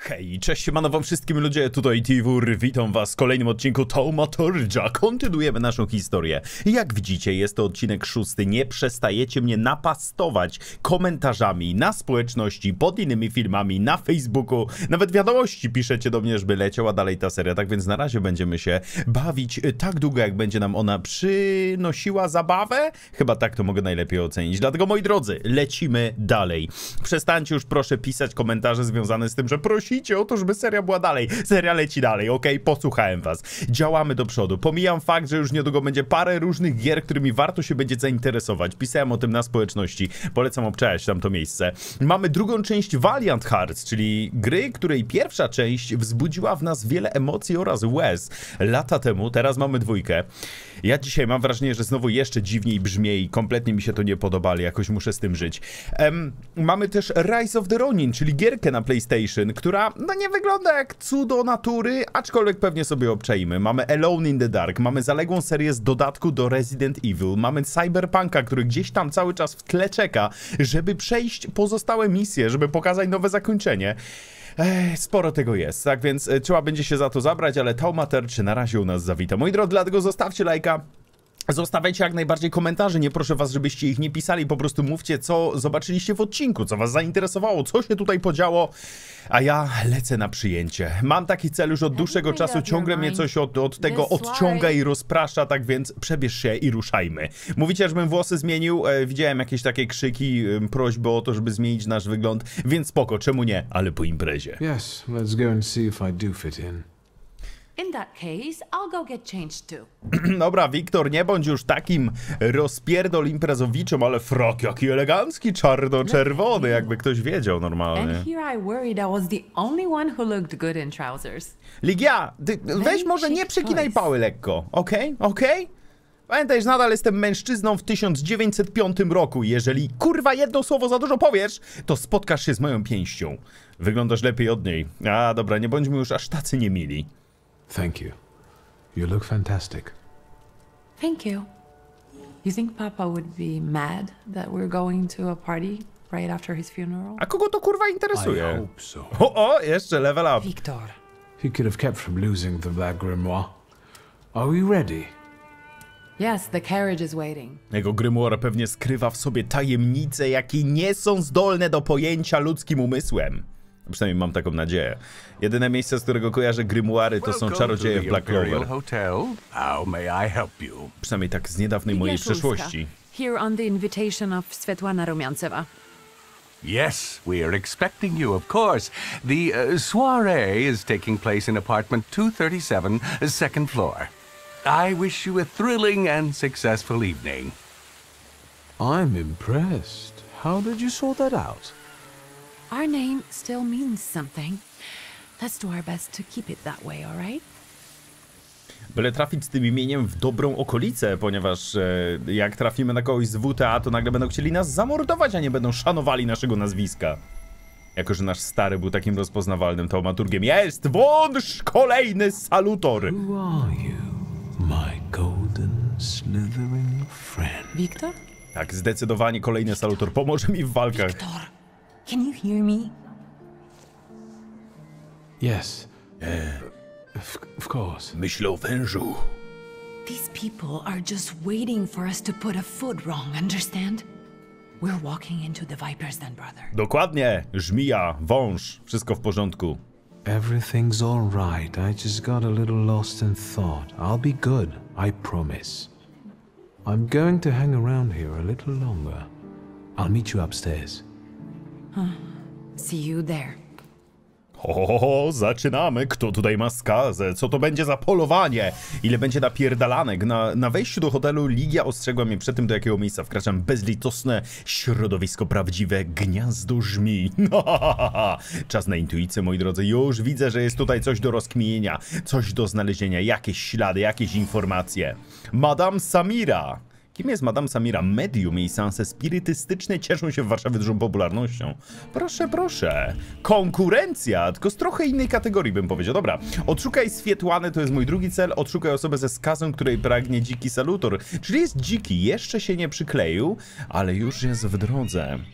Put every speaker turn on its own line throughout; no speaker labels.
Hej, cześć, siemano wam wszystkim ludzie, tutaj Tiwur, witam was w kolejnym odcinku Thaumaturgia. Kontynuujemy naszą historię. Jak widzicie, jest to odcinek 6. Nie przestajecie mnie napastować komentarzami na społeczności, pod innymi filmami, na Facebooku. Nawet wiadomości piszecie do mnie, żeby leciała dalej ta seria, tak więc na razie będziemy się bawić tak długo, jak będzie nam ona przynosiła zabawę. Chyba tak to mogę najlepiej ocenić. Dlatego, moi drodzy, lecimy dalej. Przestańcie już proszę pisać komentarze związane z tym, że prosicie o to, żeby seria była dalej. Seria leci dalej, okej? Posłuchałem was. Działamy do przodu. Pomijam fakt, że już niedługo będzie parę różnych gier, którymi warto się będzie zainteresować. Pisałem o tym na społeczności. Polecam obczajać tam to miejsce. Mamy drugą część Valiant Hearts, czyli gry, której pierwsza część wzbudziła w nas wiele emocji oraz łez lata temu. Teraz mamy dwójkę. Ja dzisiaj mam wrażenie, że znowu jeszcze dziwniej brzmi i kompletnie mi się to nie podoba, ale jakoś muszę z tym żyć. Mamy też Rise of the Ronin, czyli gierkę na PlayStation, która no nie wygląda jak cudo natury, aczkolwiek pewnie sobie obczajmy. Mamy Alone in the Dark, mamy zaległą serię z dodatku do Resident Evil, mamy Cyberpunka, który gdzieś tam cały czas w tle czeka, żeby przejść pozostałe misje, żeby pokazać nowe zakończenie. Sporo tego jest, tak więc trzeba będzie się za to zabrać, ale Thaumaturgia na razie u nas zawita. Moi drodzy, dlatego zostawcie lajka. Zostawiajcie jak najbardziej komentarze, nie proszę was, żebyście ich nie pisali, po prostu mówcie, co zobaczyliście w odcinku, co was zainteresowało, co się tutaj podziało, a ja lecę na przyjęcie. Mam taki cel już od dłuższego czasu, ciągle mnie coś od tego odciąga i rozprasza, tak więc przebierz się i ruszajmy. Mówicie, żebym włosy zmienił, widziałem jakieś takie krzyki, prośby o to, żeby zmienić nasz wygląd, więc spoko, czemu nie, ale po imprezie.
Yes, let's go and see if I do fit in.
In that case, I'll go get changed too.
Dobra, Wiktor, nie bądź już takim rozpierdol imprezowiczem, ale frak jaki elegancki, czarno-czerwony, jakby ktoś wiedział normalnie.
And here I worried I was the only one who looked good in trousers.
Ligia, ty weź może nie przeginaj pały lekko, okej? Okej? Pamiętaj, że nadal jestem mężczyzną w 1905 roku. Jeżeli kurwa jedno słowo za dużo powiesz, to spotkasz się z moją pięścią. Wyglądasz lepiej od niej. A dobra, nie bądźmy już aż tacy niemili.
Thank you. You look fantastic.
Thank you. You think Papa would be mad that we're going to a party right after his funeral?
A kogo to kurwa
I
interesuje?
hope so.
O, jeszcze level up.
Victor.
He could have kept from losing the Black Grimoire. Are we ready?
Yes, the carriage is waiting.
Jego grimoire pewnie skrywa w sobie tajemnice, jakie nie są zdolne do pojęcia ludzkim umysłem. Przynajmniej mam taką nadzieję. Jedyne miejsce, z którego kojarzę grimoiry, to są czarodzieje w Black Clover.
How may I help you?
Przynajmniej tak z niedawnej mojej przeszłości.
Here on the invitation of Svetlana Rumiantseva.
Yes, we are expecting you, of course. The soiree is taking place in apartment 237, second floor. I wish you a thrilling and successful evening.
I'm impressed. How did you sort that out?
Our name still means something. Let's do our best to keep it that way, all right?
Byle trafić z tym imieniem w dobrą okolicę, ponieważ jak trafimy na kogoś z WTA, to nagle będą chcieli nas zamordować, a nie będą szanowali naszego nazwiska. Jako że nasz stary był takim rozpoznawalnym taumaturgiem. Jest wąż kolejny salutor!
Who are you, my golden slithering friend?
Victor?
Tak, zdecydowanie kolejny salutor pomoże mi w walkach.
Victor, can you hear me?
Yes. Of course.
Myślę o wężu.
These people are just waiting for us to put a foot wrong, understand? We're walking into the Viper's Den, brother.
Dokładnie, żmija, wąż, wszystko w porządku.
Everything's all right. I just got a little lost in thought. I'll be good, I promise. I'm going to hang around here a little longer. I'll meet you upstairs.
See you there.
O, zaczynamy. Kto tutaj ma skazę? Co to będzie za polowanie? Ile będzie napierdalanek? Na wejściu do hotelu Ligia ostrzegła mnie przed tym, do jakiego miejsca wkraczam. Bezlitosne środowisko, prawdziwe gniazdo żmij. Czas na intuicję, moi drodzy. Już widzę, że jest tutaj coś do rozkminienia, coś do znalezienia, jakieś ślady, jakieś informacje. Madame Samira. Kim jest Madame Samira? Medium i seanse spirytystyczne cieszą się w Warszawie dużą popularnością. Proszę, proszę. Konkurencja, tylko z trochę innej kategorii bym powiedział. Dobra, odszukaj Swietłanę, to jest mój drugi cel. Odszukaj osobę ze skazą, której pragnie dziki salutor. Czyli jest dziki, jeszcze się nie przykleił, ale już jest w drodze.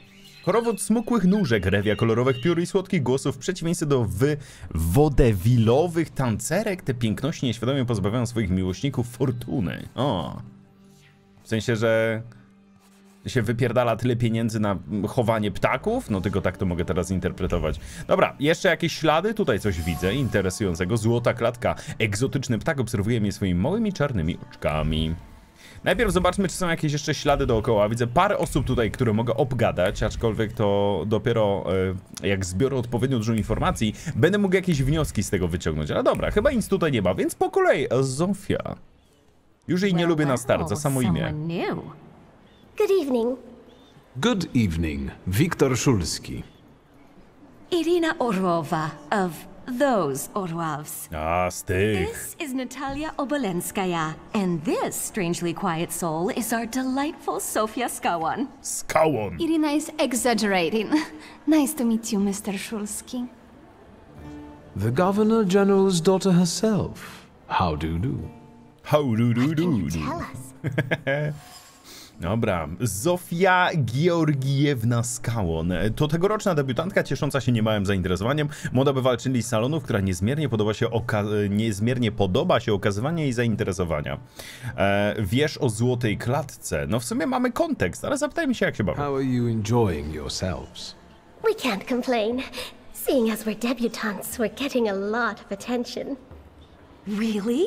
Korowód smukłych nóżek, rewia kolorowych piór i słodkich głosów w przeciwieństwie do wodewilowych tancerek. Te piękności nieświadomie pozbawiają swoich miłośników fortuny. O. W sensie, że się wypierdala tyle pieniędzy na chowanie ptaków? No tylko tak to mogę teraz interpretować. Dobra, jeszcze jakieś ślady? Tutaj coś widzę interesującego. Złota klatka. Egzotyczny ptak obserwuje mnie swoimi małymi czarnymi oczkami. Najpierw zobaczmy, czy są jakieś jeszcze ślady dookoła. Widzę parę osób tutaj, które mogę obgadać, aczkolwiek to dopiero jak zbiorę odpowiednio dużo informacji, będę mógł jakieś wnioski z tego wyciągnąć. Ale dobra, chyba nic tutaj nie ma, więc po kolei. Zofia. Już jej nie lubię na start, za samo imię.
Good evening.
Good evening, Wiktor Szulski.
Irina Orlova of those Orlovs.
A, z tych.
This is Natalia Obolenskaya, and this strangely quiet soul is our delightful Sofia Skawan.
Skałon.
Irina is exaggerating. Nice to meet you, Mr. Szulski.
The Governor General's daughter herself. How do you do?
How do do do do.
Tell us.
Dobra, Zofia Georgiewna Skałon. To tegoroczna debiutantka ciesząca się niemałym zainteresowaniem. Młoda bywalczyni z salonów, która niezmiernie podoba się okazywanie jej zainteresowania. Wiesz o złotej klatce. No w sumie mamy kontekst, ale zapytajmy się, jak się bawi.
How are you enjoying yourselves?
We can't complain. Seeing as we're debutantes, we're getting a lot of attention. Really?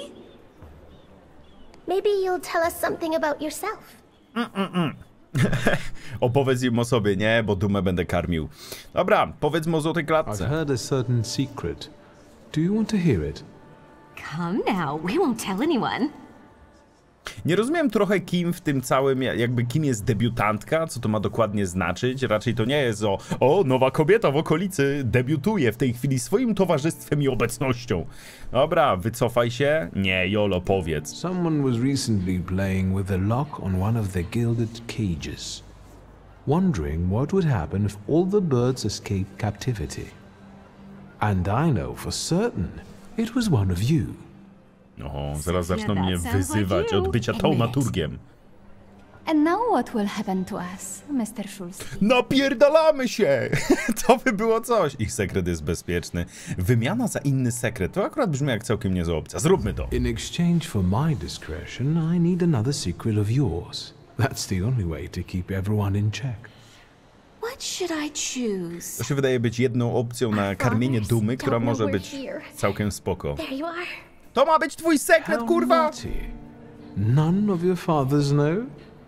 Maybe you'll tell us something about yourself.
Opowiedz im o sobie, nie? Bo dumę będę karmił. Dobra, powiedzmy o złotej
I've
klatce.
heard a certain secret. Do you want to hear it?
Come now, we won't tell anyone.
Nie rozumiem trochę kim w tym całym, jakby kim jest debiutantka, co to ma dokładnie znaczyć. Raczej to nie jest o, nowa kobieta w okolicy debiutuje w tej chwili swoim towarzystwem i obecnością. Dobra, wycofaj się. Nie, Jolo, powiedz.
Someone was recently playing with the lock on one of the gilded cages, wondering what would happen if all the birds escaped captivity. And I know for certain it was one of you.
Oho, zaraz zaczną mnie wyzywać od bycia taumaturgiem.
And now what will happen to us, Mr. Szulski?
Napierdalamy się! To by było coś. Ich sekret jest bezpieczny. Wymiana za inny sekret. To akurat brzmi jak całkiem niezła opcja. Zróbmy to.
In exchange for my discretion, I need another secret of yours. That's the only way to keep everyone in check.
What should I choose?
To się wydaje być jedną opcją na karmienie dumy, która może być całkiem spoko.
There you are.
To ma być twój sekret,
How
kurwa!
naughty. None of your fathers know?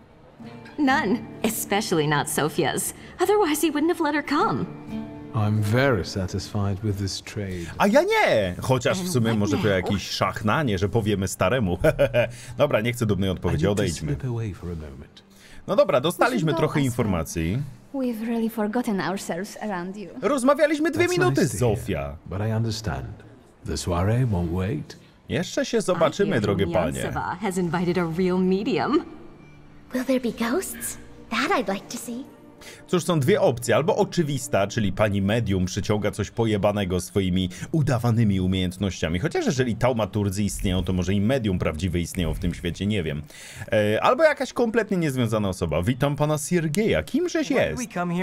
None, especially not Sophia's. Otherwise, he wouldn't have let her come.
I'm very satisfied with this trade.
A ja nie! Chociaż w sumie może to jakiś szachnanie, że powiemy staremu. Dobra, nie chcę dumnej
I
odpowiedzi,
need to
odejdźmy.
slip away for a moment.
No dobra, dostaliśmy
Go
trochę
as well.
informacji.
We've really forgotten ourselves around you.
Rozmawialiśmy 2
That's
minuty,
nice to hear,
Zofia.
but I understand. The soirée won't wait.
Jeszcze się zobaczymy, drogie panie.
Yansova has invited a real medium. Will there be ghosts? That I'd like to see.
Cóż, są dwie opcje. Albo oczywista, czyli pani medium przyciąga coś pojebanego swoimi udawanymi umiejętnościami. Chociaż jeżeli taumaturdzy istnieją, to może i medium prawdziwe istnieją w tym świecie, nie wiem. Albo jakaś kompletnie niezwiązana osoba. Witam pana Siergieja. Kimżeś jest?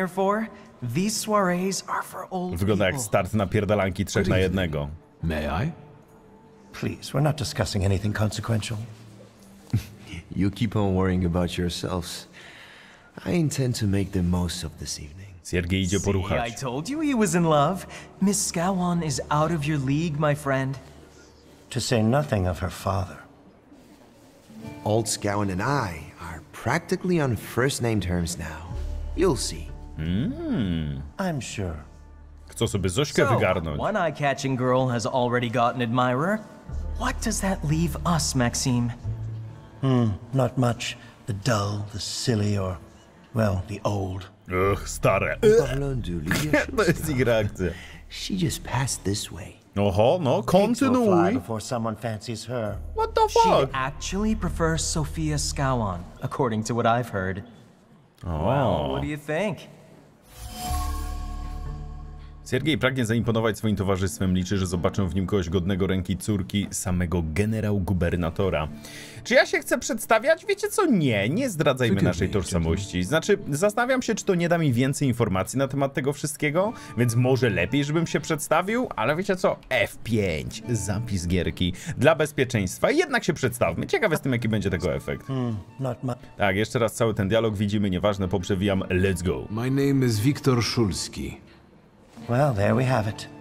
Wygląda jak start na pierdalanki 3 na 1.
May I?
Please, we're not discussing anything consequential.
You keep on worrying about yourselves. I intend to make the most of this evening.
Siergiej idzie
I
poruchać.
told you he was in love. Miss Skawan is out of your league, my friend.
To say nothing of her father.
Old Scowen and I are practically on first-name terms now. You'll see.
I'm sure.
Chcą sobie Zośkę wygarnąć.
one eye-catching girl has already got an admirer. What does that leave us, Maxime?
Not much. The dull, the silly, or, well, the old.
Ugh, stare.
Parlons de Lydia
To jest ich reakcja.
She just passed this way.
Oho, no,
Pigs will fly
kontynuuj.
before someone fancies her.
What the
She'd
fuck?
actually prefer Sophia Skawan, according to what I've heard. Well, what do you think?
Siergiej pragnie zaimponować swoim towarzystwem. Liczy, że zobaczę w nim kogoś godnego ręki córki samego generał-gubernatora. Czy ja się chcę przedstawiać? Wiecie co? Nie zdradzajmy naszej tożsamości. Znaczy, zastanawiam się, czy to nie da mi więcej informacji na temat tego wszystkiego, więc może lepiej, żebym się przedstawił, ale wiecie co? F5, zapis gierki dla bezpieczeństwa. Jednak się przedstawmy. Ciekaw jestem, jaki będzie tego efekt. Tak, jeszcze raz cały ten dialog widzimy, nieważne, poprzewijam. Let's go.
My name is Wiktor Szulski.
Well, there we have it.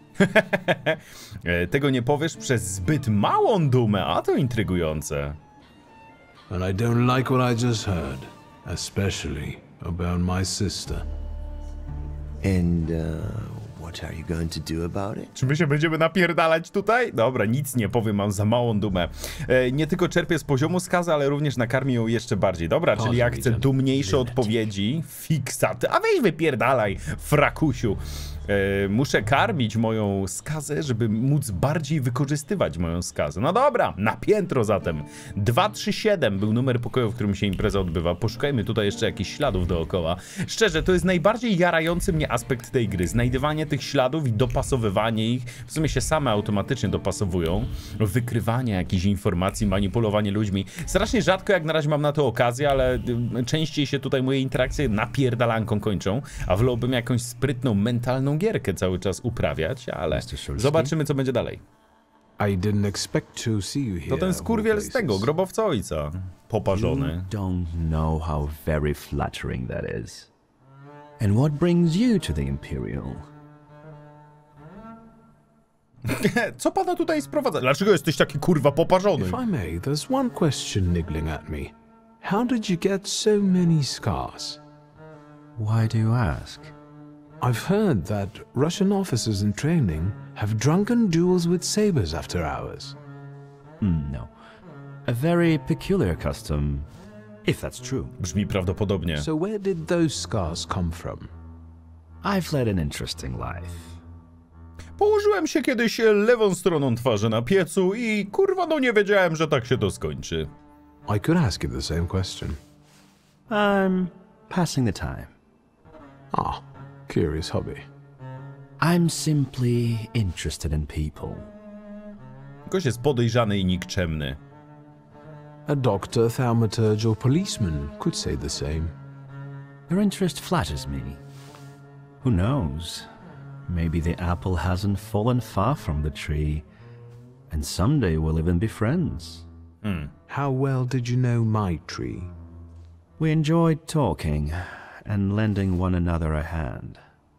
Tego nie powiesz przez zbyt małą dumę, a to intrygujące.
And I don't like what I just heard, especially about my sister.
And, what are you going to do about it?
Czy my się będziemy napierdalać tutaj? Dobra, nic nie powiem, mam za małą dumę. Nie tylko czerpię z poziomu skazy, ale również nakarmię ją jeszcze bardziej. Dobra, czyli jak chcę dumniejsze odpowiedzi, fiksat. A weź wypierdalaj, frakusiu. Muszę karmić moją skazę, żeby móc bardziej wykorzystywać moją skazę. No dobra, na piętro zatem. 237 był numer pokoju, w którym się impreza odbywa. Poszukajmy tutaj jeszcze jakichś śladów dookoła. Szczerze, to jest najbardziej jarający mnie aspekt tej gry. Znajdywanie tych śladów i dopasowywanie ich. W sumie się same automatycznie dopasowują. Wykrywanie jakichś informacji, manipulowanie ludźmi. Strasznie rzadko jak na razie mam na to okazję, ale częściej się tutaj moje interakcje napierdalanką kończą. A wolałbym jakąś sprytną, mentalną gierkę cały czas uprawiać, ale zobaczymy, co będzie dalej. To ten skurwiel z tego, grobowca ojca. Poparzony.
You don't know how very flattering that is. And what brings you to the Imperial?
Co pana tutaj sprowadza? Dlaczego jesteś taki kurwa poparzony?
If I may, there's one question niggling at me. How did you get so many scars?
Why do you ask?
I've heard that Russian officers in training have drunken duels with sabers after hours.
No. A very peculiar custom, if that's true.
Brzmi prawdopodobnie.
So where did those scars come from?
I've led an interesting life.
Położyłem się kiedyś lewą stroną twarzy na piecu i kurwa no nie wiedziałem, że tak się to skończy.
I could ask you the same question.
I'm passing the time.
Ah, curious hobby.
I'm simply interested in people.
Gość jest podejrzany i nikczemny.
A doctor, thaumaturge or policeman could say the same.
Your interest flatters me. Who knows? Maybe the apple hasn't fallen far from the tree, and someday we'll even be friends.
How well did you know my tree?
We enjoyed talking and lending one another a hand.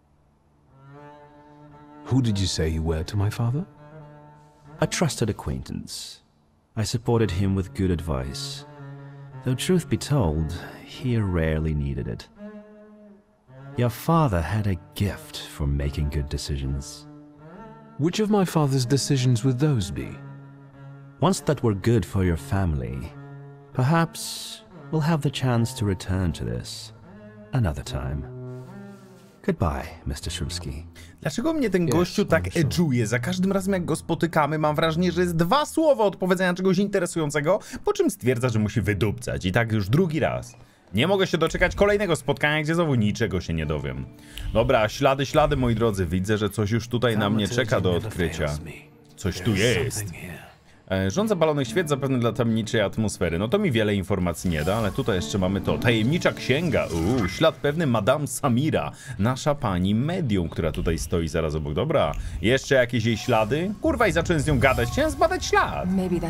Who did you say you were to my father?
A trusted acquaintance. I supported him with good advice, though truth be told, he rarely needed it. Your father had a gift for making good decisions.
Which of my father's decisions would those be?
Ones that were good for your family. Perhaps we'll have the chance to return to this another time. Goodbye, Mr. Szulski.
Dlaczego mnie ten gościu tak edżuje? Za każdym razem jak go spotykamy mam wrażenie, że jest 2 słowa od powiedzenia czegoś interesującego, po czym stwierdza, że musi wydupcać. I tak już drugi raz. Nie mogę się doczekać kolejnego spotkania, gdzie znowu niczego się nie dowiem. Dobra, ślady, moi drodzy. Widzę, że coś już tutaj na mnie czeka do odkrycia. Coś tu jest. Rząd zapalonych świec zapewne dla tajemniczej atmosfery. No to mi wiele informacji nie da, ale tutaj jeszcze mamy to. Tajemnicza księga. Ślad pewny Madame Samira. Nasza pani medium, która tutaj stoi zaraz obok. Dobra, jeszcze jakieś jej ślady? Kurwa, i zacząłem z nią gadać. Chciałem zbadać ślad.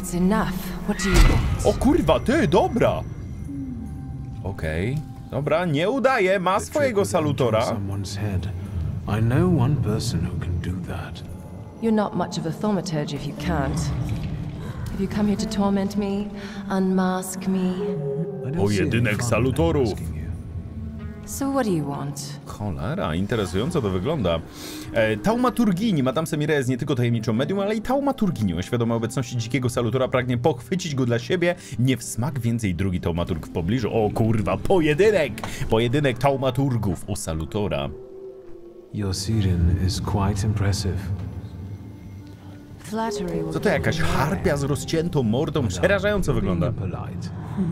O kurwa, ty, dobra. Okej. Dobra, nie udaje. Ma swojego salutora.
I know one person who can do that.
You're not much of a thaumaturge if you can't. Have you come here to torment me? Unmask me?
Pojedynek salutorów.
So what do you want?
Cholera, interesująco to wygląda. Taumaturgini. Madame Samira jest nie tylko tajemniczą medium, ale i taumaturginią. Świadoma obecności dzikiego salutora pragnie pochwycić go dla siebie. Nie w smak więcej drugi taumaturg w pobliżu. O kurwa, pojedynek! Pojedynek taumaturgów o salutora.
Your Siren is quite impressive.
Co to jakaś harpia z rozciętą mordą? Przerażająco wygląda.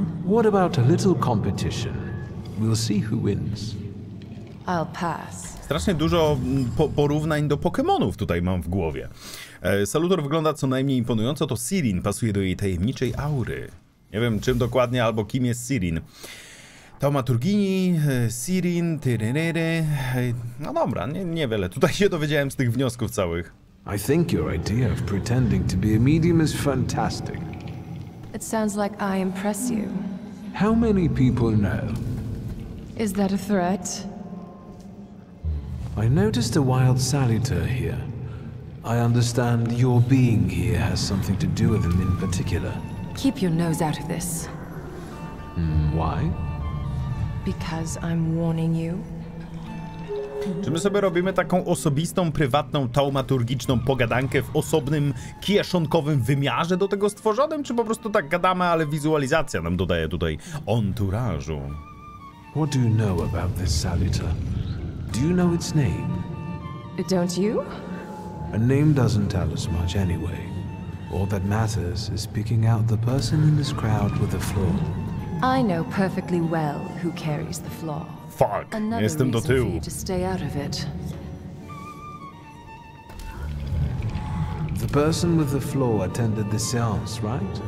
What about a little competition? We'll see who wins.
I'll pass.
Strasznie dużo porównań do Pokemonów tutaj mam w głowie. Salutor wygląda co najmniej imponująco, to Sirin pasuje do jej tajemniczej aury. Nie wiem czym dokładnie albo kim jest Sirin. Taumaturgini, Sirin, tyryryry. No dobra, niewiele. Tutaj się dowiedziałem z tych wniosków całych.
I think your idea of pretending to be a medium is fantastic.
It sounds like I impress you.
How many people know?
Is that a threat?
I noticed a wild Salutor here. I understand your being here has something to do with him in particular.
Keep your nose out of this.
Why?
Because I'm warning you.
Czy my sobie robimy taką osobistą, prywatną, taumaturgiczną pogadankę w osobnym, kieszonkowym wymiarze do tego stworzonym, czy po prostu tak gadamy, ale wizualizacja nam dodaje tutaj anturażu?
What do you know about this Salutor? Do you know its name?
Don't you?
A name doesn't tell us much anyway. All that matters is picking out the person in this crowd with the flaw.
I know perfectly well who carries the flaw.
Fuck, jestem do tyłu.
To stay out of it.
The person with the flaw attended the seance, right?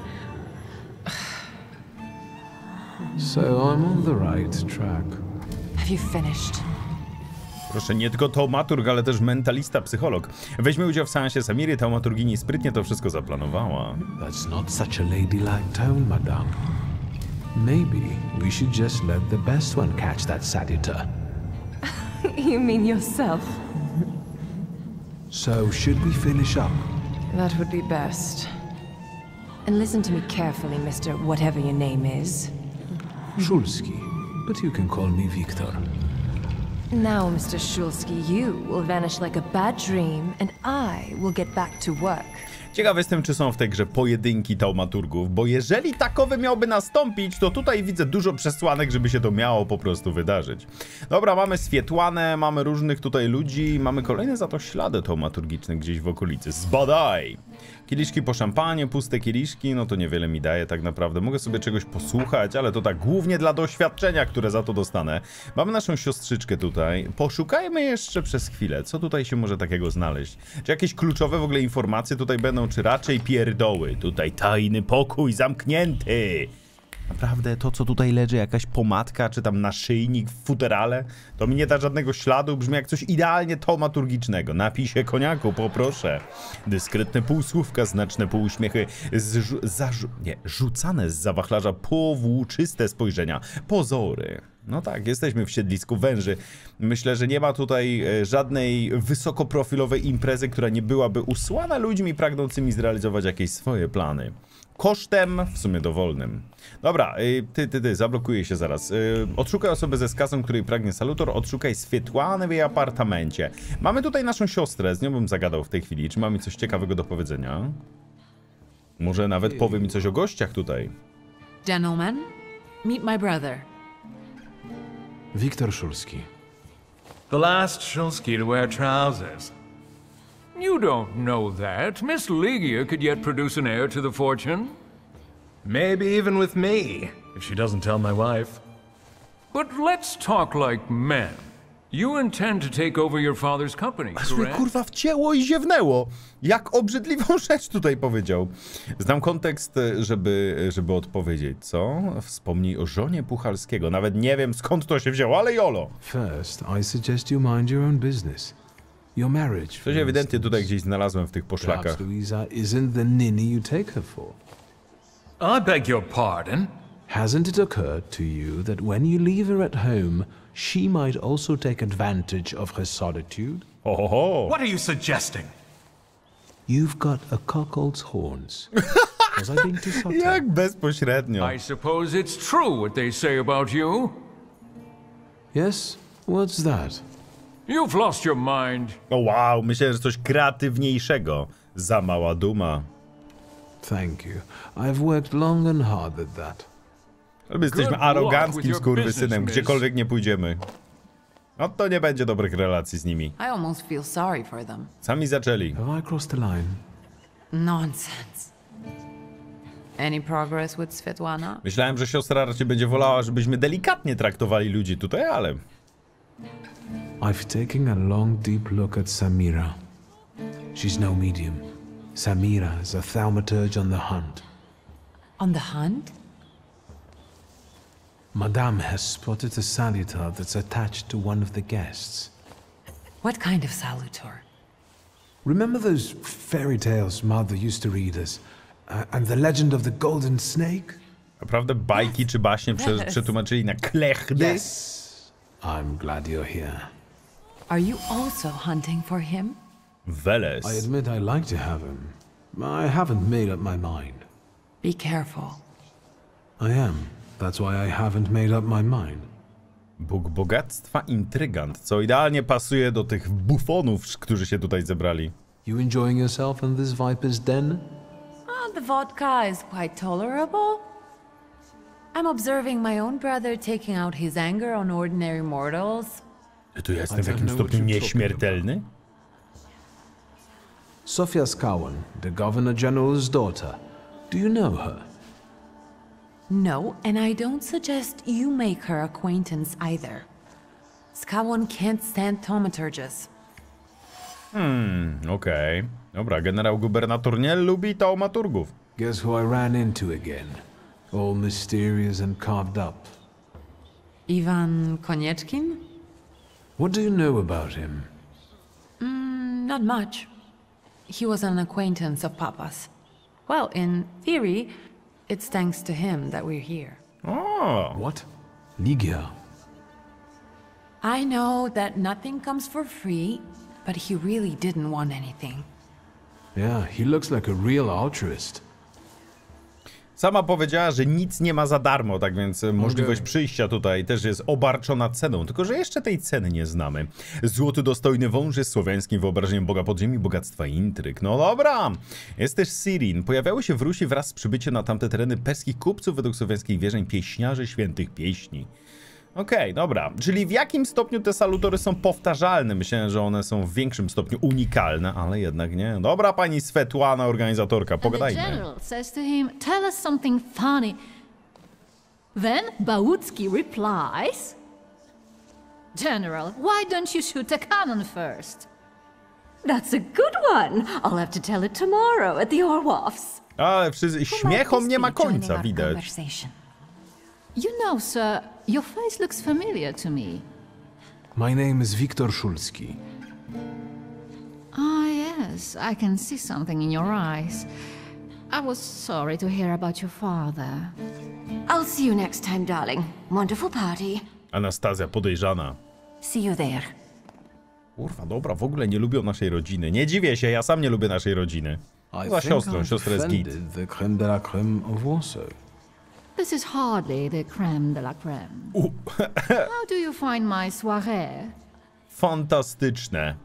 So I'm on the right track.
Have you finished?
Proszę, nie tylko taumaturg, ale też mentalista, psycholog. Weźmie udział w seansie Samiry, taumaturgini sprytnie to wszystko zaplanowała.
That's not such a ladylike tone, madame. Maybe we should just let the best one catch that Salutor.
You mean yourself?
So, should we finish up?
That would be best. And listen to me carefully, Mr. Whatever your name is.
Szulski, but you can call me Victor.
Now, Mr. Szulski, you will vanish like a bad dream, and I will get back to work.
Ciekaw jestem, czy są w tej grze pojedynki taumaturgów, bo jeżeli takowy miałby nastąpić, to tutaj widzę dużo przesłanek, żeby się to miało po prostu wydarzyć. Dobra, mamy Swietłanę, mamy różnych tutaj ludzi, mamy kolejne za to ślady taumaturgiczne gdzieś w okolicy. Zbadaj! Kieliszki po szampanie, puste kieliszki, no to niewiele mi daje tak naprawdę. Mogę sobie czegoś posłuchać, ale to tak głównie dla doświadczenia, które za to dostanę. Mamy naszą siostrzyczkę tutaj. Poszukajmy jeszcze przez chwilę, co tutaj się może takiego znaleźć. Czy jakieś kluczowe w ogóle informacje tutaj będą, czy raczej pierdoły? Tutaj tajny pokój zamknięty. Naprawdę to, co tutaj leży, jakaś pomadka, czy tam naszyjnik w futerale, to mi nie da żadnego śladu, brzmi jak coś idealnie taumaturgicznego. Napij się koniaku, poproszę. Dyskretne półsłówka, znaczne półuśmiechy, rzucane z zawachlarza powłóczyste spojrzenia. Pozory. No tak, jesteśmy w siedlisku węży. Myślę, że nie ma tutaj żadnej wysokoprofilowej imprezy, która nie byłaby usłana ludźmi pragnącymi zrealizować jakieś swoje plany. Kosztem w sumie dowolnym. Dobra, ty, zablokuję się zaraz. Odszukaj osobę ze skazą, której pragnie Salutor. Odszukaj Swietłanę w jej apartamencie. Mamy tutaj naszą siostrę, z nią bym zagadał w tej chwili. Czy mamy coś ciekawego do powiedzenia? Może nawet powie mi coś o gościach tutaj.
Gentlemen, meet my brother.
Wiktor Szulski.
The last Szulski to wear trousers. You don't know that. Miss Ligia could yet produce an heir to the fortune.
Maybe even with me, if she doesn't tell my wife.
But let's talk like men. You intend to take over your father's company, correct?
Kurwa wcięło i ziewnęło. Jak obrzydliwą rzecz tutaj powiedział. Znam kontekst, żeby odpowiedzieć, co? Wspomnij o żonie Puchalskiego. Nawet nie wiem, skąd to się wzięło, ale jolo.
First, I suggest you mind your own business. Your marriage.
Coś ewidentnie tutaj gdzieś znalazłem w tych poszlakach.
Perhaps Louisa isn't the ninny you take her for.
I beg your pardon?
Hasn't it occurred to you that when you leave her at home, she might also take advantage of her solitude?
What are you suggesting?
You've got a cuckold's horns. Was I being too subtle?
Jak bezpośrednio.
I suppose it's true what they say about you.
Yes? What's that?
You've lost your mind.
O wow, myślałem, że coś kreatywniejszego. Za mała duma.
Thank you. I've worked long and hard at that.
Ale jesteśmy aroganckim skurwysynem, gdziekolwiek nie pójdziemy. No to nie będzie dobrych relacji z nimi.
I almost feel sorry for them.
Sami zaczęli.
Have I crossed the line?
Nonsense. Any progress with Swietłana?
Myślałem, że siostra raczej będzie wolała, żebyśmy delikatnie traktowali ludzi tutaj, ale...
I've taken a long, deep look at Samira. She's no medium. Samira is a thaumaturge on the hunt.
On the hunt?
Madame has spotted a salutar that's attached to one of the guests.
What kind of salutor?
Remember those fairy tales Mother used to read us? And the legend of the golden snake?
Naprawdę bajki czy baśnie przetłumaczyli na klechdy?
Yes. I'm glad you're here.
Are you also hunting for him?
Veles.
I admit I like to have him. I haven't made up my mind.
Be careful.
I am. That's why I haven't made up my mind.
Bóg bogactwa, intrygant, co idealnie pasuje do tych bufonów, którzy się tutaj zebrali.
You enjoying yourself in this Viper's den?
The vodka is quite tolerable. I'm observing my own brother taking out his anger on ordinary mortals.
Tu jestem w jakimś stopniu nieśmiertelny?
Sofia Skawan, the Governor General's daughter. Do you know her?
No, and I don't suggest you make her acquaintance either. Skawan can't stand thaumaturges.
Okej. Dobra, generał gubernator nie lubi taumaturgów.
Guess who I ran into again? All mysterious and carved up.
Ivan Konieczkin?
What do you know about him?
Not much. He was an acquaintance of Papa's. Well, in theory, it's thanks to him that we're here.
Oh.
What? Ligia.
I know that nothing comes for free, but he really didn't want anything.
Yeah, he looks like a real altruist.
Sama powiedziała, że nic nie ma za darmo, tak więc możliwość przyjścia tutaj też jest obarczona ceną, tylko że jeszcze tej ceny nie znamy. Złoty dostojny wąż jest słowiańskim wyobrażeniem boga podziemi, bogactwa i intryg. No dobra! Jest też Sirin. Pojawiały się w Rusi wraz z przybyciem na tamte tereny perskich kupców według słowiańskich wierzeń pieśniarzy świętych pieśni. Okej, dobra. Czyli w jakim stopniu te salutory są powtarzalne? Myślałem, że one są w większym stopniu unikalne, ale jednak nie. Dobra, pani Svetłana, organizatorka, pogadajmy.
And the general says to him, tell us something funny. Then Bałucki replies, General, why don't you shoot a cannon first?
That's a good one. I'll have to tell it tomorrow at the Orwoffs.
Ale śmiechom nie ma końca, widać.
You know, sir, your face looks familiar to me.
My name is Wiktor Szulski.
Ah, yes, I can see something in your eyes. I was sorry to hear about your father.
I'll see you next time, darling. Wonderful party.
Anastazja podejrzana.
See you there.
Kurwa, dobra, w ogóle nie lubią naszej rodziny. Nie dziwię się, ja sam nie lubię naszej rodziny. Za siostrą, siostra jest git.
The creme de la creme of Warsaw.
This is hardly the creme de la creme. How do you find my soirée?
Fantastyczne.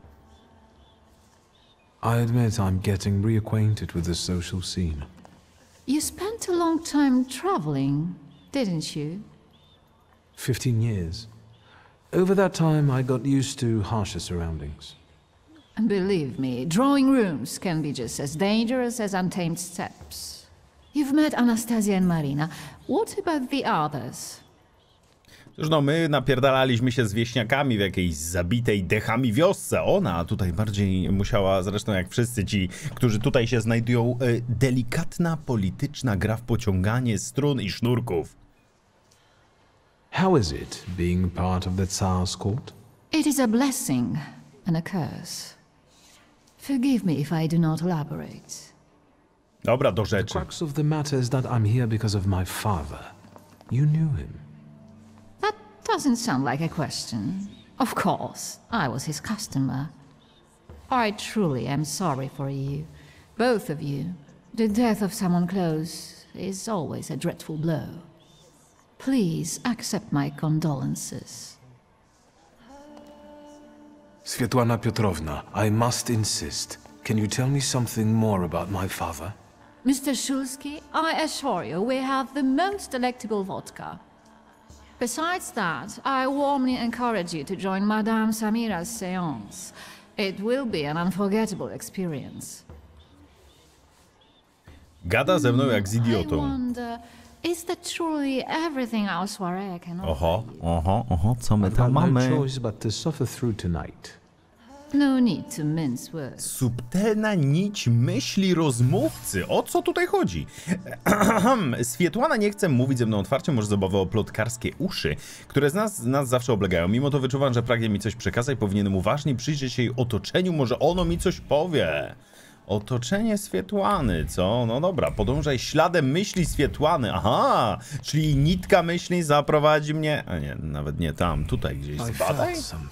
I admit I'm getting reacquainted with the social scene.
You spent a long time traveling, didn't you?
15 years. Over that time, I got used to harsher surroundings.
And believe me, drawing rooms can be just as dangerous as untamed steppes. You've met Anastasia and Marina. What about the others?
Cóż no, my napierdalaliśmy się z wieśniakami w jakiejś zabitej dechami wiosce. Ona tutaj bardziej musiała, zresztą jak wszyscy ci, którzy tutaj się znajdują, delikatna polityczna gra w pociąganie strun i sznurków.
How is it being part of the Tsar's court?
It is a blessing and a curse. Forgive me if I do not elaborate.
Dobra, do rzeczy.
The crux of the matter is that I'm here because of my father. You knew him.
That doesn't sound like a question. Of course, I was his customer. I truly am sorry for you, both of you. The death of someone close is always a dreadful blow. Please accept my condolences.
Swiatłana Piotrowna, I must insist. Can you tell me something more about my father?
Mr. Szulski, I assure you we have the most delectable vodka. Besides that, I warmly encourage you to join Madame Samira's séance. It will be an unforgettable experience.
Gada ze mną jak z
I
idiotą.
wonder, Is that truly everything our soiree can
Oho, co my tam
I've
mamy?
no choice but to suffer through tonight.
No need to mince words.
Subtelna nić myśli rozmówcy. O co tutaj chodzi? Swietłana nie chce mówić ze mną otwarcie, może z obawy o plotkarskie uszy, które nas zawsze oblegają. Mimo to wyczuwam, że pragnie mi coś przekazać, powinienem uważnie przyjrzeć się jej otoczeniu, może ono mi coś powie. Otoczenie Swietłany, co? No dobra, podążaj śladem myśli Swietłany. Aha, czyli nitka myśli zaprowadzi mnie... A nie, nawet nie tam, tutaj gdzieś. Zbadaj.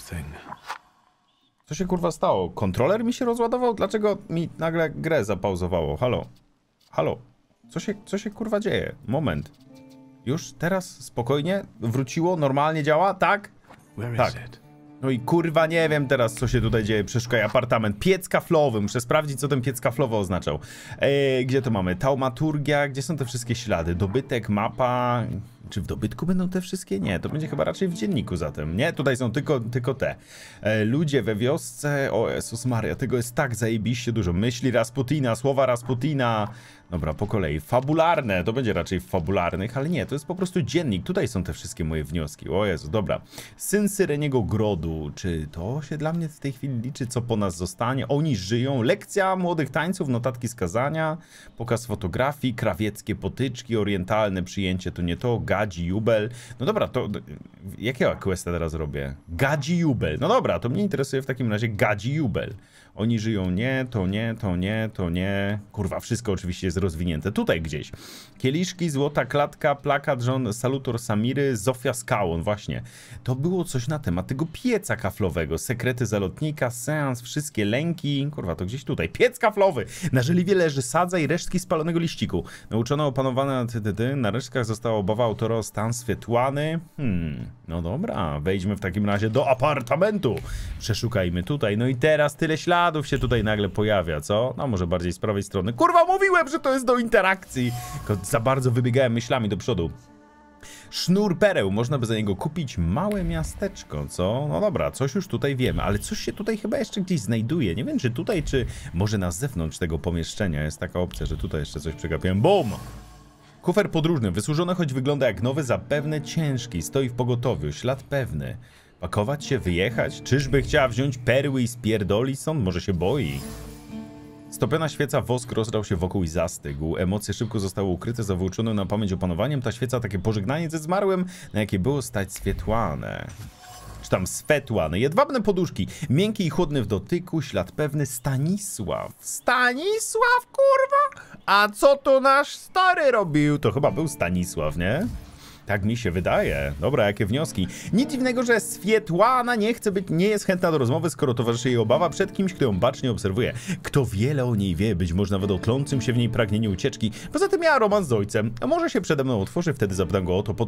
Co się kurwa stało? Kontroler mi się rozładował? Dlaczego mi nagle grę zapauzowało? Halo? Halo? Co się kurwa dzieje? Moment. Już teraz spokojnie? Wróciło? Normalnie działa? Tak? Tak. No i kurwa nie wiem teraz, co się tutaj dzieje. Przeszukaj apartament. Piec kaflowy. Muszę sprawdzić, co ten piec kaflowy oznaczał. Gdzie to mamy? Taumaturgia. Gdzie są te wszystkie ślady? Dobytek, mapa... Czy w dobytku będą te wszystkie? Nie, to będzie chyba raczej w dzienniku zatem. Nie, tutaj są tylko te. Ludzie we wiosce... O Jezus Maria, tego jest tak zajebiście dużo. Myśli Rasputina, słowa Rasputina... Dobra, po kolei. Fabularne, to będzie raczej w fabularnych, ale nie, to jest po prostu dziennik. Tutaj są te wszystkie moje wnioski. O Jezu, dobra. Syn Syreniego Grodu. Czy to się dla mnie w tej chwili liczy, co po nas zostanie? Oni żyją. Lekcja młodych tańców, notatki skazania, pokaz fotografii, krawieckie potyczki, orientalne przyjęcie, to nie to, gadzi jubel. No dobra, to jakiego questa teraz robię? Gadzi jubel. No dobra, to mnie interesuje w takim razie gadzi jubel. Oni żyją, nie, to nie, to nie, to nie. Kurwa, wszystko oczywiście jest rozwinięte. Tutaj gdzieś. Kieliszki, złota klatka, plakat, żon, salutor Samiry, Zofia Skałon, właśnie. To było coś na temat tego pieca kaflowego. Sekrety zalotnika, seans, wszystkie lęki. Kurwa, to gdzieś tutaj. Piec kaflowy. Na żeliwie leży sadza i resztki spalonego liściku. Nauczona, opanowana, na resztkach została obawa autora o stan Swietłany. No dobra, wejdźmy w takim razie do apartamentu. Przeszukajmy tutaj. No i teraz tyle śladów się tutaj nagle pojawia, co? No może bardziej z prawej strony. Kurwa, mówiłem, że to jest do interakcji. Tylko za bardzo wybiegałem myślami do przodu. Sznur pereł, można by za niego kupić małe miasteczko, co? No dobra, coś już tutaj wiemy, ale coś się tutaj chyba jeszcze gdzieś znajduje. Nie wiem, czy tutaj, czy może na zewnątrz tego pomieszczenia jest taka opcja, że tutaj jeszcze coś przegapiłem. BUM! Kufer podróżny, wysłużony, choć wygląda jak nowy, zapewne ciężki, stoi w pogotowiu, ślad pewny. Pakować się, wyjechać? Czyżby chciała wziąć perły i spierdoli stąd? Może się boi? Stopiona świeca, wosk rozlał się wokół i zastygł. Emocje szybko zostały ukryte za wyuczonym na pamięć opanowaniem. Ta świeca, takie pożegnanie ze zmarłym, na jakie było stać Swietłanę. Czy tam Swetłany. Jedwabne poduszki, miękki i chłodny w dotyku, ślad pewny. Stanisław. Stanisław, kurwa? A co to nasz stary robił? To chyba był Stanisław, nie? Tak mi się wydaje. Dobra, jakie wnioski? Nic dziwnego, że Swietłana nie jest chętna do rozmowy, skoro towarzyszy jej obawa przed kimś, kto ją bacznie obserwuje. Kto wiele o niej wie, być może nawet o tlącym się w niej pragnieniu ucieczki. Poza tym miała romans z ojcem. A może się przede mną otworzy, wtedy zapytam go o to,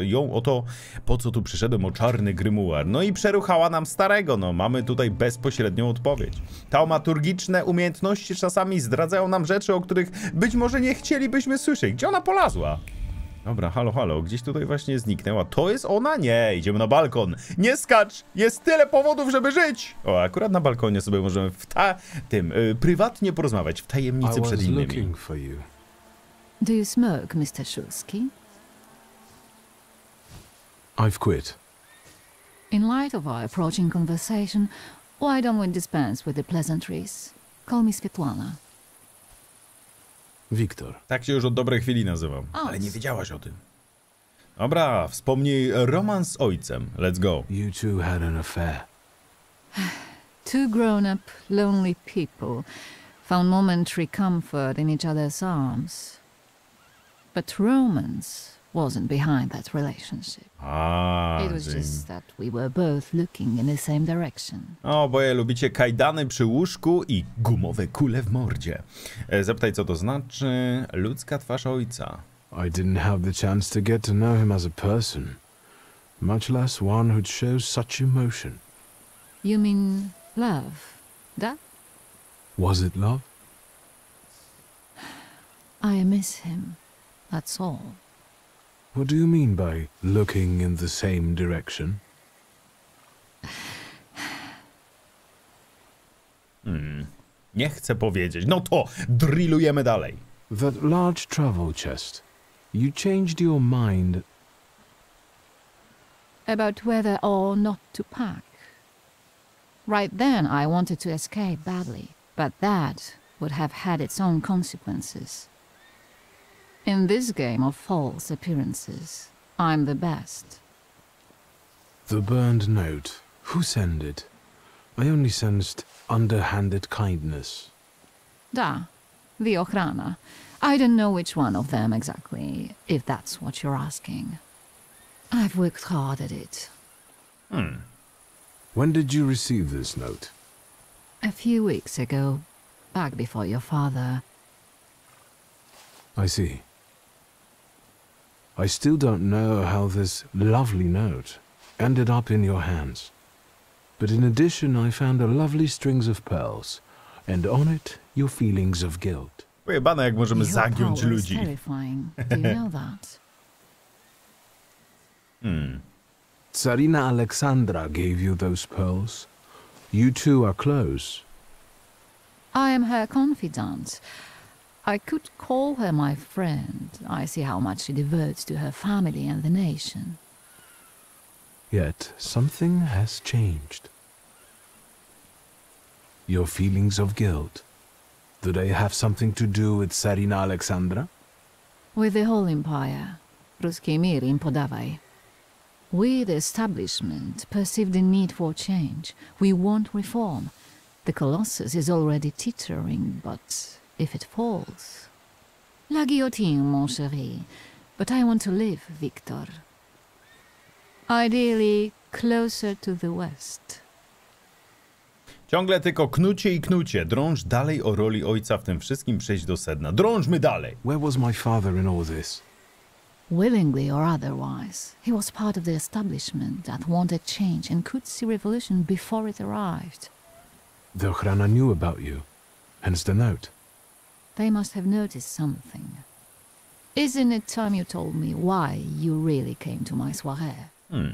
po co tu przyszedłem, o czarny grymuar. No i przeruchała nam starego, no mamy tutaj bezpośrednią odpowiedź. Taumaturgiczne umiejętności czasami zdradzają nam rzeczy, o których być może nie chcielibyśmy słyszeć. Gdzie ona polazła? Dobra, halo, halo, gdzieś tutaj właśnie zniknęła. To jest ona? Nie, idziemy na balkon. Nie skacz! Jest tyle powodów, żeby żyć! O, akurat na balkonie sobie możemy prywatnie porozmawiać, w tajemnicy przed innymi.
Do you smoke, Mr. Szulski?
I've quit.
In light of our approaching conversation, why don't we dispense with the pleasantries? Call me Swietłana.
Wiktor.
Tak się już od dobrej chwili nazywam, ale nie wiedziałaś o tym. Dobra, wspomnij romans z ojcem. Let's go.
You two had an affair.
Two grown-up, lonely people found momentary comfort in each other's arms. But romance wasn't behind that relationship. It was just that we were both looking in the same direction.
Oboje lubicie kajdany przy łóżku i gumowe kule w mordzie. Zapytaj, co to znaczy ludzka twarz ojca.
I didn't have the chance to get to know him as a person, much less one who'd show such emotion.
You mean love, that?
Was it love?
I miss him, that's all.
What do you mean by looking in the same direction?
Nie chcę powiedzieć. No to drillujemy dalej.
That large travel chest. You changed your mind
About whether or not to pack. Right then, I wanted to escape badly, but that would have had its own consequences. In this game of false appearances, I'm the best.
The burned note. Who sent it? I only sensed underhanded kindness.
Da, the Ochrana. I don't know which one of them exactly, if that's what you're asking. I've worked hard at it.
When did you receive this note?
A few weeks ago, back before your father.
I see. I still don't know how this lovely note ended up in your hands. But in addition, I found a lovely strings of pearls, and on it, your feelings of guilt.
Pojebane, jak możemy zagiąć ludzi.
Terrifying. Do you know that?
Tsarina Alexandra gave you those pearls. You two are close.
I am her confidant. I could call her my friend. I see how much she devotes to her family and the nation.
Yet something has changed. Your feelings of guilt. Do they have something to do with Tsarina Alexandra?
With the whole empire. Ruski mir im podawaj. We, the establishment, perceive the need for change. We want reform. The Colossus is already teetering, but if it falls... La guillotine, mon chéri. But I want to live, Victor. Ideally, closer to the west.
Ciągle tylko knucie i knucie. Drąż dalej o roli ojca w tym wszystkim, przejść do sedna. Drążmy dalej.
Where was my father in all this?
Willingly or otherwise, he was part of the establishment that wanted change and could see revolution before it arrived.
The Ochrana knew about you, hence the note.
They must have noticed something. Isn't it time you told me why you really came to my soirée?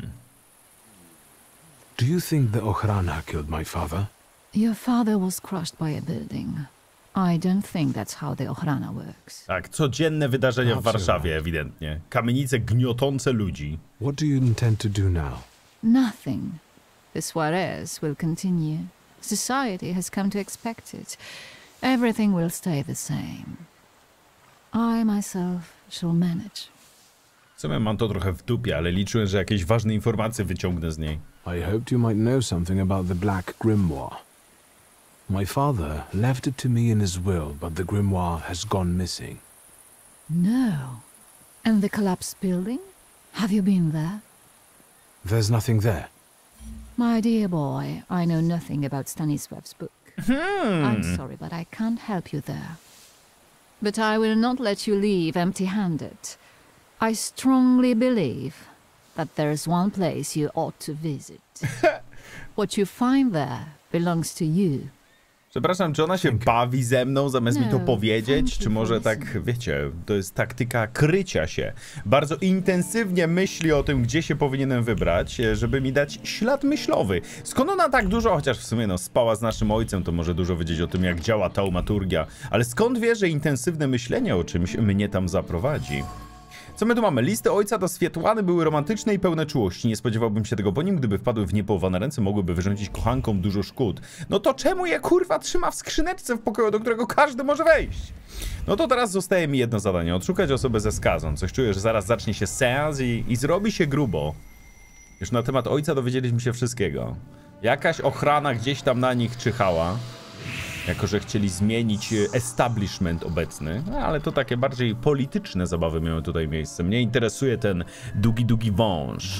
Do you think the Ochrana killed my father?
Your father was crushed by a building. I don't think that's how the Ochrana works.
Tak, codzienne wydarzenia w Warszawie, ewidentnie. Kamienice gniotące ludzi.
What do you intend to do now?
Nothing. The soirées will continue. Society has come to expect it. Everything will stay the same. I myself shall manage.
W sumie mam to trochę w dupie, ale liczyłem, że jakieś ważne informacje wyciągnę z niej.
I hoped you might know something about the Black Grimoire. My father left it to me in his will, but the grimoire has gone missing.
No. And the collapsed building? Have you been there?
There's nothing there.
My dear boy, I know nothing about Stanisław's book. I'm sorry, but I can't help you there. But I will not let you leave empty-handed. I strongly believe that there's one place you ought to visit. What you find there belongs to you.
Przepraszam, czy ona się bawi ze mną, zamiast mi to powiedzieć? Czy może tak, wiecie, to jest taktyka krycia się. Bardzo intensywnie myśli o tym, gdzie się powinienem wybrać, żeby mi dać ślad myślowy. Skąd ona tak dużo, chociaż w sumie no spała z naszym ojcem, to może dużo wiedzieć o tym, jak działa taumaturgia. Ale skąd wie, że intensywne myślenie o czymś mnie tam zaprowadzi? Co my tu mamy? Listy ojca do Swietłany były romantyczne i pełne czułości. Nie spodziewałbym się tego po nim, gdyby wpadły w niepołowane ręce, mogłyby wyrządzić kochankom dużo szkód. No to czemu je kurwa trzyma w skrzyneczce w pokoju, do którego każdy może wejść? No to teraz zostaje mi jedno zadanie. Odszukać osobę ze skazą. Coś czuję, że zaraz zacznie się seans i zrobi się grubo. Już na temat ojca dowiedzieliśmy się wszystkiego. Jakaś ochrana gdzieś tam na nich czyhała. Jako że chcieli zmienić establishment obecny. No, ale to takie bardziej polityczne zabawy miały tutaj miejsce. Mnie interesuje ten długi wąż.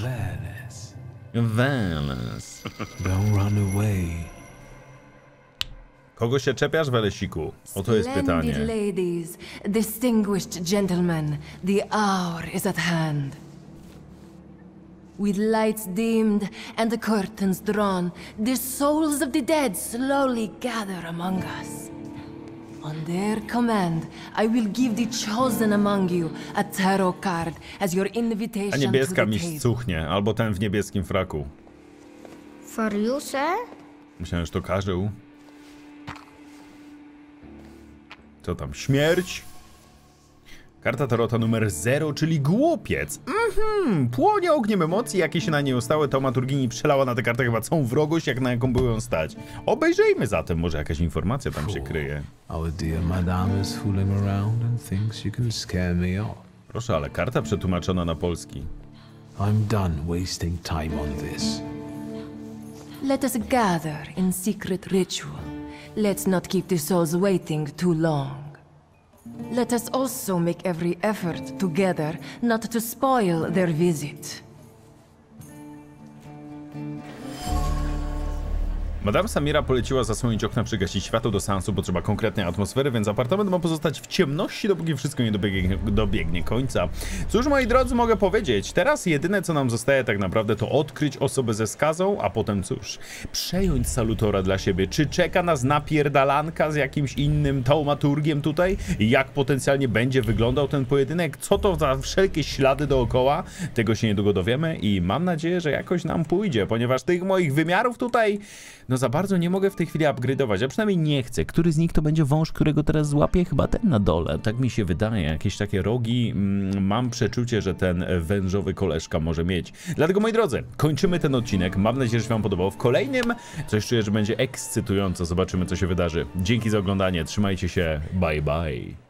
Weles.
Don't run away.
Kogo się czepiasz, Welesiku? Oto jest pytanie.
Splendid ladies, distinguished gentlemen, the hour is at hand. With lights dimmed and the curtains drawn, the souls of the dead slowly gather among us. On their command, I will give the chosen among you a tarot card as your invitation
A niebieska
to the
miś
table.
cuchnie, albo ten w niebieskim fraku.
For you, sir?
Myślałem, że to karzeł. Co tam, śmierć? Karta Tarota numer 0, czyli głupiec. Płonie ogniem emocji, jakie się na niej ustały. Taumaturgini przelała na tę kartę chyba całą wrogość, jak na jaką były ją stać. Obejrzyjmy zatem, może jakaś informacja tam się kryje.
Our dear madame is fooling around and thinks you can scare me off.
Proszę, ale karta przetłumaczona na polski.
I'm done wasting time on this.
Let us gather in secret ritual. Let's not keep the souls waiting too long. Let us also make every effort together not to spoil their visit.
Madame Samira poleciła zasłonić okna, przygasić światło. Do seansu potrzeba konkretnej atmosfery, więc apartament ma pozostać w ciemności, dopóki wszystko nie dobiegnie końca. Cóż, moi drodzy, mogę powiedzieć, teraz jedyne co nam zostaje tak naprawdę to odkryć osobę ze skazą, a potem cóż, przejąć Salutora dla siebie. Czy czeka nas napierdalanka z jakimś innym taumaturgiem tutaj? Jak potencjalnie będzie wyglądał ten pojedynek? Co to za wszelkie ślady dookoła? Tego się niedługo dowiemy i mam nadzieję, że jakoś nam pójdzie, ponieważ tych moich wymiarów tutaj no za bardzo nie mogę w tej chwili upgrade'ować, a przynajmniej nie chcę. Który z nich to będzie wąż, którego teraz złapię? Chyba ten na dole, tak mi się wydaje. Jakieś takie rogi, mam przeczucie, że ten wężowy koleżka może mieć. Dlatego, moi drodzy, kończymy ten odcinek. Mam nadzieję, że się wam podobał. W kolejnym coś czuję, że będzie ekscytująco. Zobaczymy, co się wydarzy. Dzięki za oglądanie, trzymajcie się, bye bye.